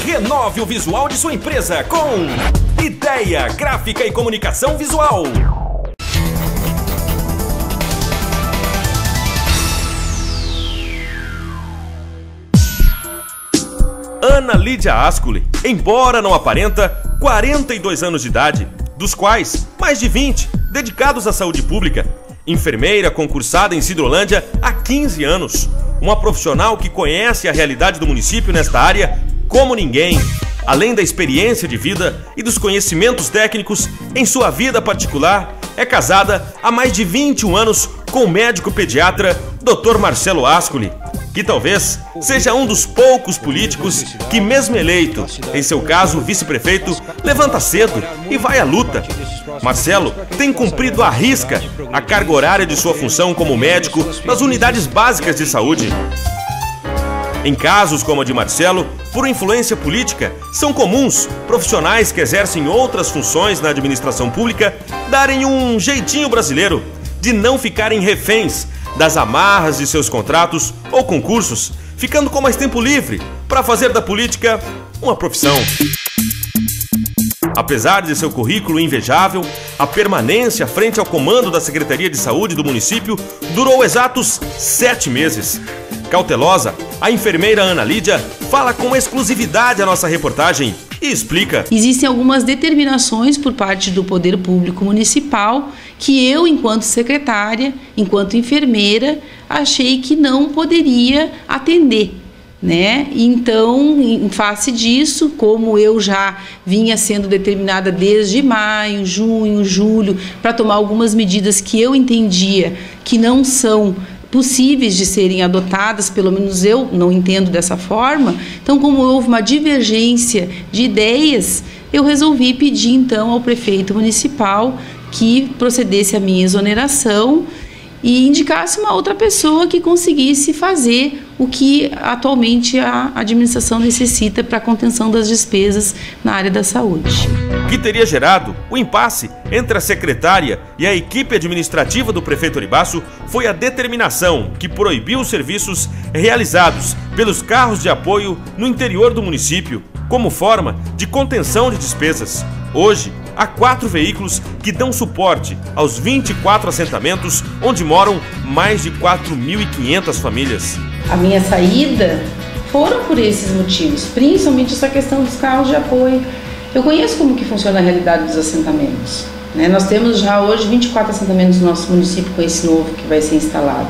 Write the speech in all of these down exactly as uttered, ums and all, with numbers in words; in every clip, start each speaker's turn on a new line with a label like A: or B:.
A: Renove o visual de sua empresa com Ideia Gráfica e Comunicação Visual. Ana Lídia Ascoli, embora não aparenta, quarenta e dois anos de idade, dos quais mais de vinte dedicados à saúde pública. Enfermeira concursada em Sidrolândia há quinze anos. Uma profissional que conhece a realidade do município nesta área como ninguém. Além da experiência de vida e dos conhecimentos técnicos em sua vida particular, é casada há mais de vinte e um anos com o médico pediatra doutor Marcelo Ascoli, que talvez seja um dos poucos políticos que, mesmo eleito, em seu caso vice-prefeito, levanta cedo e vai à luta. Marcelo tem cumprido à risca a carga horária de sua função como médico nas unidades básicas de saúde. Em casos como a de Marcelo, por influência política, são comuns profissionais que exercem outras funções na administração pública darem um jeitinho brasileiro de não ficarem reféns das amarras de seus contratos ou concursos, ficando com mais tempo livre para fazer da política uma profissão. Apesar de seu currículo invejável, a permanência frente ao comando da Secretaria de Saúde do município durou exatos sete meses. Cautelosa, a enfermeira Ana Lídia fala com exclusividade a nossa reportagem e explica.
B: Existem algumas determinações por parte do Poder Público Municipal que eu, enquanto secretária, enquanto enfermeira, achei que não poderia atender, né? Então, em face disso, como eu já vinha sendo determinada desde maio, junho, julho, para tomar algumas medidas que eu entendia que não são possíveis de serem adotadas, pelo menos eu não entendo dessa forma. Então, como houve uma divergência de ideias, eu resolvi pedir então ao prefeito municipal que procedesse a minha exoneração e indicasse uma outra pessoa que conseguisse fazer o que atualmente a administração necessita para a contenção das despesas na área da saúde.
A: Que teria gerado o impasse entre a secretária e a equipe administrativa do prefeito Oribaço foi a determinação que proibiu os serviços realizados pelos carros de apoio no interior do município, como forma de contenção de despesas. Hoje, há quatro veículos que dão suporte aos vinte e quatro assentamentos onde moram mais de quatro mil e quinhentas famílias.
B: A minha saída foram por esses motivos, principalmente essa questão dos carros de apoio. Eu conheço como que funciona a realidade dos assentamentos, né? Nós temos já hoje vinte e quatro assentamentos no nosso município com esse novo que vai ser instalado.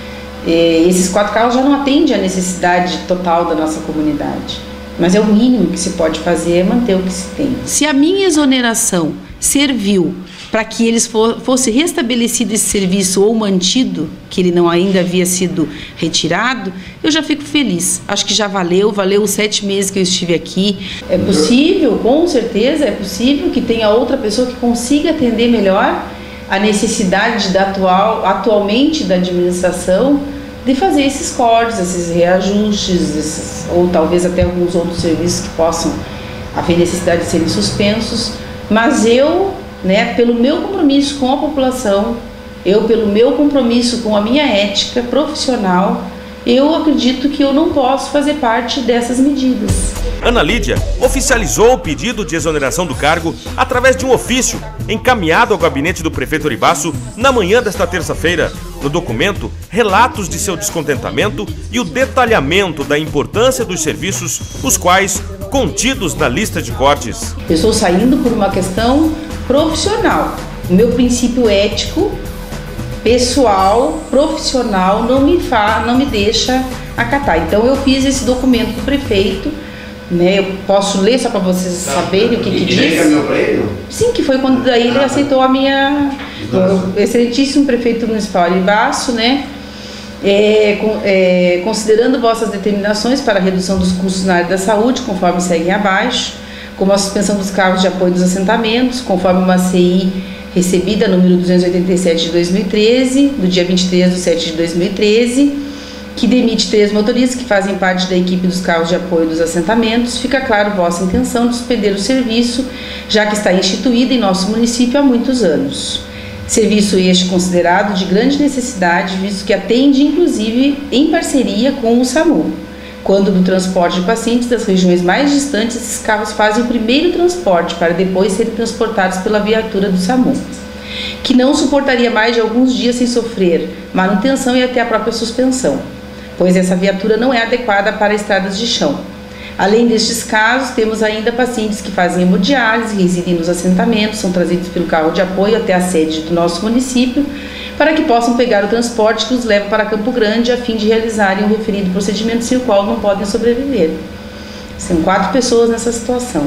B: E esses quatro carros já não atendem à necessidade total da nossa comunidade. Mas é o mínimo que se pode fazer, é manter o que se tem. Se a minha exoneração serviu para que eles for, fosse restabelecido esse serviço ou mantido, que ele não ainda havia sido retirado, eu já fico feliz. Acho que já valeu, valeu os sete meses que eu estive aqui. É possível, com certeza, é possível que tenha outra pessoa que consiga atender melhor a necessidade da atual, atualmente da administração de fazer esses cortes, esses reajustes, esses, ou talvez até alguns outros serviços que possam haver necessidade de serem suspensos. Mas eu, né, pelo meu compromisso com a população, eu pelo meu compromisso com a minha ética profissional, eu acredito que eu não posso fazer parte dessas medidas.
A: Ana Lídia oficializou o pedido de exoneração do cargo através de um ofício encaminhado ao gabinete do prefeito Oribaço na manhã desta terça-feira. No documento, relatos de seu descontentamento e o detalhamento da importância dos serviços, os quais contidos na lista de cortes.
B: Eu estou saindo por uma questão profissional. O meu princípio ético, pessoal, profissional, não me, fa, não me deixa acatar. Então eu fiz esse documento para o prefeito, né? Eu posso ler só para vocês saberem o que que diz? Sim, que foi quando daí ele aceitou a minha... O excelentíssimo prefeito municipal Oribaço, né? É, com, é, considerando vossas determinações para a redução dos custos na área da saúde, conforme seguem abaixo, como a suspensão dos cargos de apoio dos assentamentos, conforme uma C I recebida número duzentos e oitenta e sete de dois mil e treze, do dia vinte e três de setembro de dois mil e treze, que demite três motoristas que fazem parte da equipe dos carros de apoio dos assentamentos, fica claro vossa intenção de suspender o serviço, já que está instituído em nosso município há muitos anos. Serviço este considerado de grande necessidade, visto que atende inclusive em parceria com o SAMU. Quando no transporte de pacientes das regiões mais distantes, esses carros fazem o primeiro transporte para depois serem transportados pela viatura do SAMU, que não suportaria mais de alguns dias sem sofrer manutenção e até a própria suspensão, pois essa viatura não é adequada para estradas de chão. Além destes casos, temos ainda pacientes que fazem hemodiálise, residem nos assentamentos, são trazidos pelo carro de apoio até a sede do nosso município, para que possam pegar o transporte que os leva para Campo Grande a fim de realizarem o referido procedimento sem o qual não podem sobreviver. São quatro pessoas nessa situação.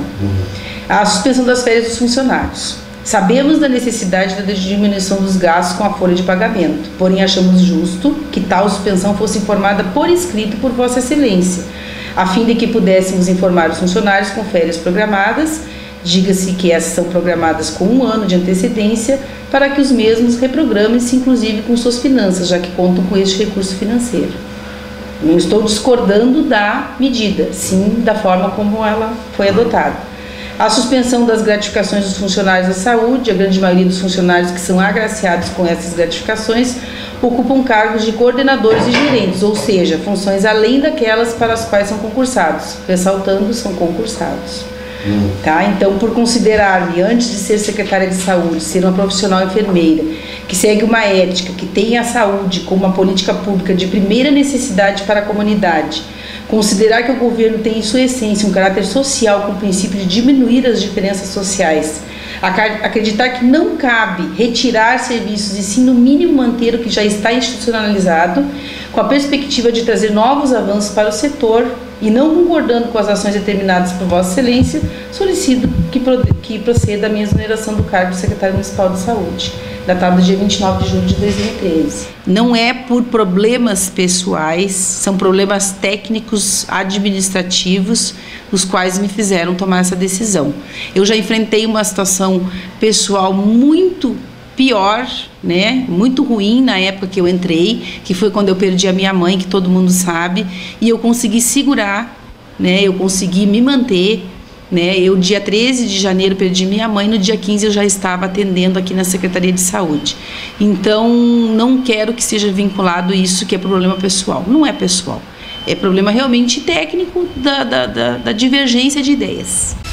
B: A suspensão das férias dos funcionários. Sabemos da necessidade da diminuição dos gastos com a folha de pagamento, porém achamos justo que tal suspensão fosse informada por escrito por Vossa Excelência, a fim de que pudéssemos informar os funcionários com férias programadas, diga-se que essas são programadas com um ano de antecedência, para que os mesmos reprogramem-se inclusive com suas finanças, já que contam com este recurso financeiro. Não estou discordando da medida, sim da forma como ela foi adotada. A suspensão das gratificações dos funcionários da saúde, a grande maioria dos funcionários que são agraciados com essas gratificações ocupam cargos de coordenadores e gerentes, ou seja, funções além daquelas para as quais são concursados, ressaltando, são concursados. Hum. Tá? Então, por considerar-me, antes de ser secretária de saúde, ser uma profissional enfermeira, que segue uma ética, que tem a saúde como uma política pública de primeira necessidade para a comunidade, considerar que o governo tem em sua essência um caráter social com o princípio de diminuir as diferenças sociais, acreditar que não cabe retirar serviços e sim no mínimo manter o que já está institucionalizado, com a perspectiva de trazer novos avanços para o setor e não concordando com as ações determinadas por Vossa Excelência, solicito que, que proceda a minha exoneração do cargo de secretário municipal de saúde, datado dia vinte e nove de julho de dois mil e treze. Não é por problemas pessoais, são problemas técnicos, administrativos, os quais me fizeram tomar essa decisão. Eu já enfrentei uma situação pessoal muito pior, né, muito ruim na época que eu entrei, que foi quando eu perdi a minha mãe, que todo mundo sabe, e eu consegui segurar, né, eu consegui me manter, né, eu dia treze de janeiro perdi minha mãe, no dia quinze eu já estava atendendo aqui na Secretaria de Saúde. Então, não quero que seja vinculado isso que é problema pessoal, não é pessoal, é problema realmente técnico da, da, da, da divergência de ideias.